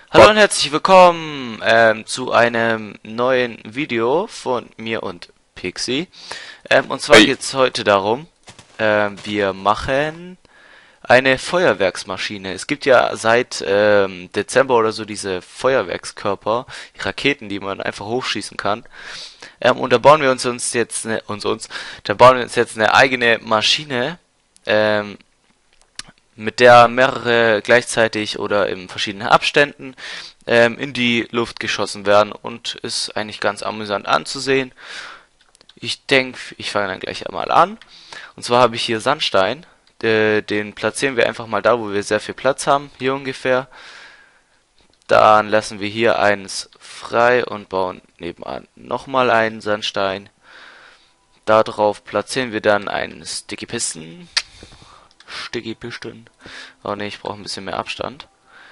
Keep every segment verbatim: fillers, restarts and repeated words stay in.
Hallo und herzlich willkommen ähm, zu einem neuen Video von mir und Pixie. Ähm, und zwar Hey. geht es heute darum, ähm, wir machen eine Feuerwerksmaschine. Es gibt ja seit ähm, Dezember oder so diese Feuerwerkskörper, die Raketen, die man einfach hochschießen kann. Ähm, und da bauen wir uns, uns jetzt ne, uns uns, da bauen wir uns jetzt eine eigene Maschine. Ähm, mit der mehrere gleichzeitig oder in verschiedenen Abständen ähm, in die Luft geschossen werden und ist eigentlich ganz amüsant anzusehen. Ich denke, ich fange dann gleich einmal an. Und zwar habe ich hier Sandstein. Äh, den platzieren wir einfach mal da, wo wir sehr viel Platz haben. Hier ungefähr. Dann lassen wir hier eins frei und bauen nebenan nochmal einen Sandstein. Darauf platzieren wir dann einen Sticky Piston. Sticky Piston. Oh ne, ich brauche ein bisschen mehr Abstand.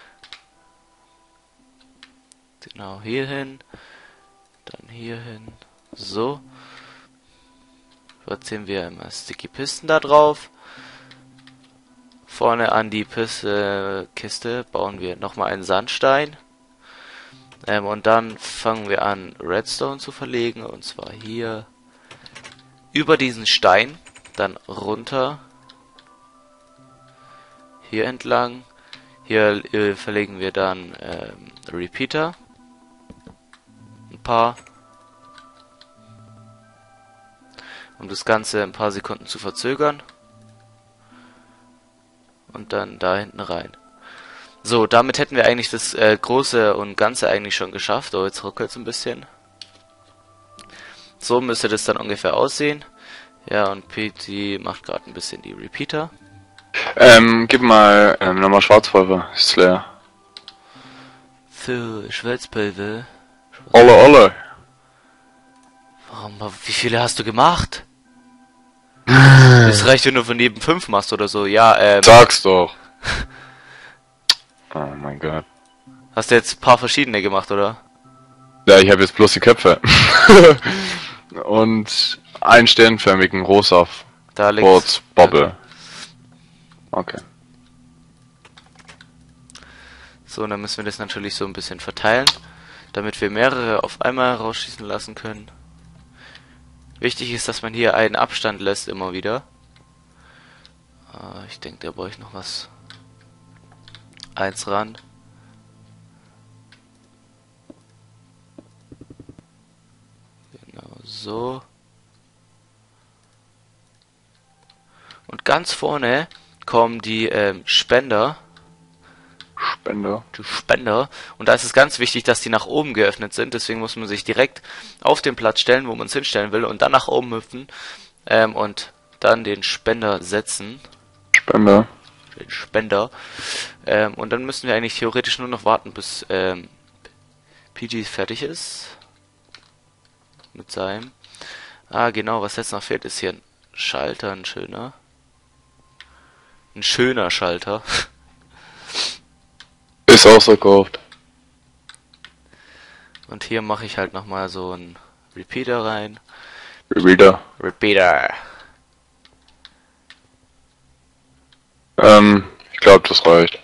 Genau, hier hin. Dann hier hin. So. Platzieren wir immer Sticky Piston da drauf. Vorne an die Piste, Kiste bauen wir nochmal einen Sandstein. Ähm, und dann fangen wir an, Redstone zu verlegen. Und zwar hier über diesen Stein. Dann runter. Hier entlang. Hier äh, verlegen wir dann ähm, Repeater. Ein paar. Um das Ganze ein paar Sekunden zu verzögern. Und dann da hinten rein. So, damit hätten wir eigentlich das äh, Große und Ganze eigentlich schon geschafft. Oh, jetzt ruckelt es ein bisschen. So müsste das dann ungefähr aussehen. Ja, und P T macht gerade ein bisschen die Repeater. Ähm, gib mal ähm, nochmal Schwarzpulver, ist leer. Für Schwarzpulver. Olle, olle. Warum, wie viele hast du gemacht? Das reicht, wenn du von jedem fünf machst oder so. Ja, ähm. Sag's doch. Oh mein Gott. Hast du jetzt ein paar verschiedene gemacht, oder? Ja, ich habe jetzt bloß die Köpfe. Und einen sternförmigen rosa Da links. Quartz Bobble. Okay. So, und dann müssen wir das natürlich so ein bisschen verteilen, damit wir mehrere auf einmal rausschießen lassen können. Wichtig ist, dass man hier einen Abstand lässt, immer wieder. Äh, ich denke, da brauche ich noch was. Eins ran. Genau so. Und ganz vorne kommen die ähm, Spender. Spender. Die Spender. Und da ist es ganz wichtig, dass die nach oben geöffnet sind. Deswegen muss man sich direkt auf den Platz stellen, wo man es hinstellen will. Und dann nach oben hüpfen. Ähm, und dann den Spender setzen. Spender. Den Spender. Ähm, und dann müssen wir eigentlich theoretisch nur noch warten, bis ähm, P G fertig ist. Mit seinem. Ah, genau, was jetzt noch fehlt, ist hier ein Schalter, ein schöner. Ein schöner Schalter. Ist ausverkauft. Und hier mache ich halt nochmal so einen Repeater rein. Reader. Repeater. Ähm, ich glaube, das reicht.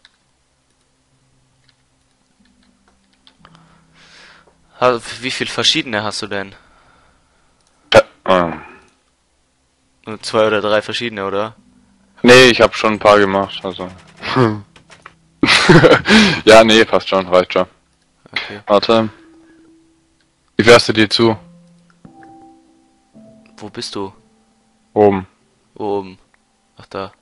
Wie viele verschiedene hast du denn? Ja, ähm. Nur zwei oder drei verschiedene, oder? Nee, ich habe schon ein paar gemacht, also. Ja, nee, passt schon, reicht schon. Okay. Warte. Wie fährst du dir zu? Wo bist du? Oben. Oben. Ach, da.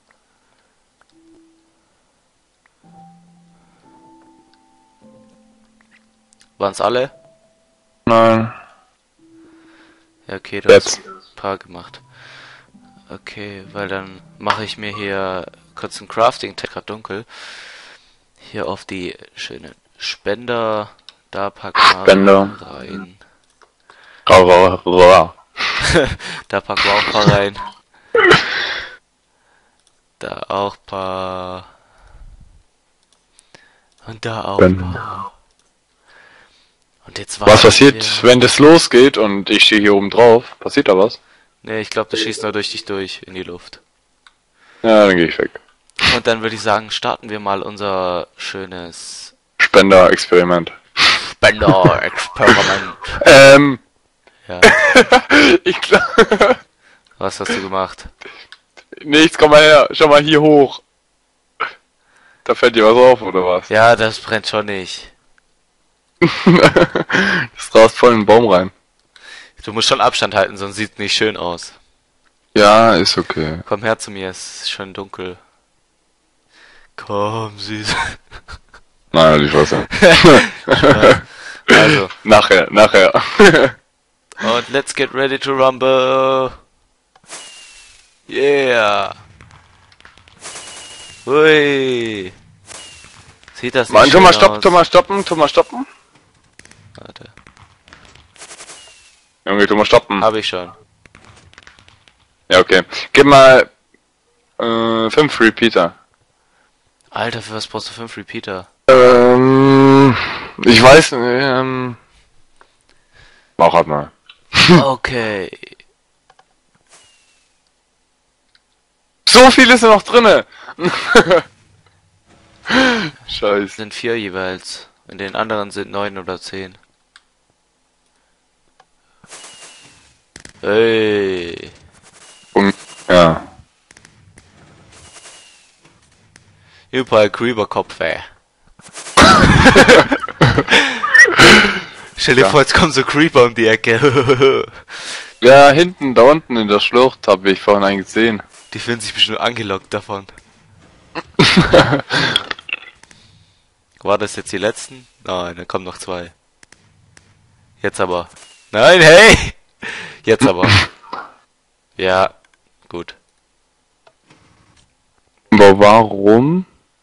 Waren's alle? Nein. Ja, okay, du Jetzt. hast ein paar gemacht. Okay, weil dann mache ich mir hier kurz ein Crafting, gerade dunkel. Hier auf die schönen Spender. Da packen wir Spender. rein. Ra, ra, ra. Da packen wir auch ein paar rein. Da auch ein paar. Und da auch ein paar. Und jetzt Was passiert, wir. wenn das losgeht und ich stehe hier oben drauf? Passiert da was? Ne, ich glaube, das schießt nur durch dich durch in die Luft. Ja, dann gehe ich weg. Und dann würde ich sagen, starten wir mal unser schönes Spender-Experiment. Spender-Experiment. Ähm. Ja. Ich glaube. Was hast du gemacht? Nichts, komm mal her. Schau mal hier hoch. Da fällt dir was auf, oder was? Ja, das brennt schon nicht. Das rast voll in den Baum rein. Du musst schon Abstand halten, sonst sieht nicht schön aus. Ja, ist okay. Komm her zu mir, es ist schon dunkel. Komm, süß. Nein, ich weiß nicht. Also. Nachher, nachher. Und let's get ready to rumble. Yeah. Hui. Sieht das nicht Mann, tu schön mal stopp, aus? tu mal stoppen, tu mal stoppen. Warte. Junge, tu mal stoppen. Hab ich schon. Ja, okay. Gib mal äh, fünf Repeater. Alter, für was brauchst du fünf Repeater? Ähm, ich weiß, ähm, mach halt mal. Okay. So viel ist ja noch drinne. Scheiße. Sind vier jeweils. In den anderen sind neun oder zehn. Hey. Und, ja. Überall Creeper-Kopf, ey. Stell dir Ja. vor, jetzt kommen so Creeper um die Ecke. Ja, hinten, da unten in der Schlucht habe ich vorhin einen gesehen. Die fühlen sich bestimmt angelockt davon. War das jetzt die letzten? Nein, da kommen noch zwei. Jetzt aber. Nein, hey! Jetzt aber. Ja, gut. Aber warum?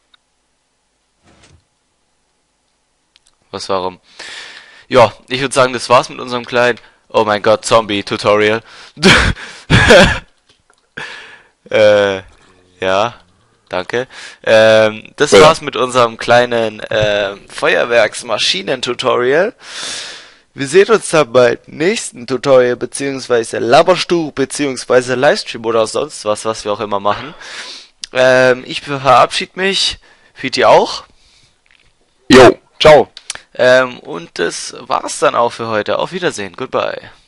Was warum? Ja, ich würde sagen, das war's mit unserem kleinen, oh mein Gott, Zombie-Tutorial. äh, ja, danke. Ähm, das Ja. war's mit unserem kleinen ähm, Feuerwerksmaschinen-Tutorial. Wir sehen uns dann beim nächsten Tutorial, beziehungsweise Laberstuhl, beziehungsweise Livestream oder sonst was, was wir auch immer machen. Ähm, ich verabschiede mich. Fiti auch. Jo, ciao. Ähm, und das war's dann auch für heute. Auf Wiedersehen. Goodbye.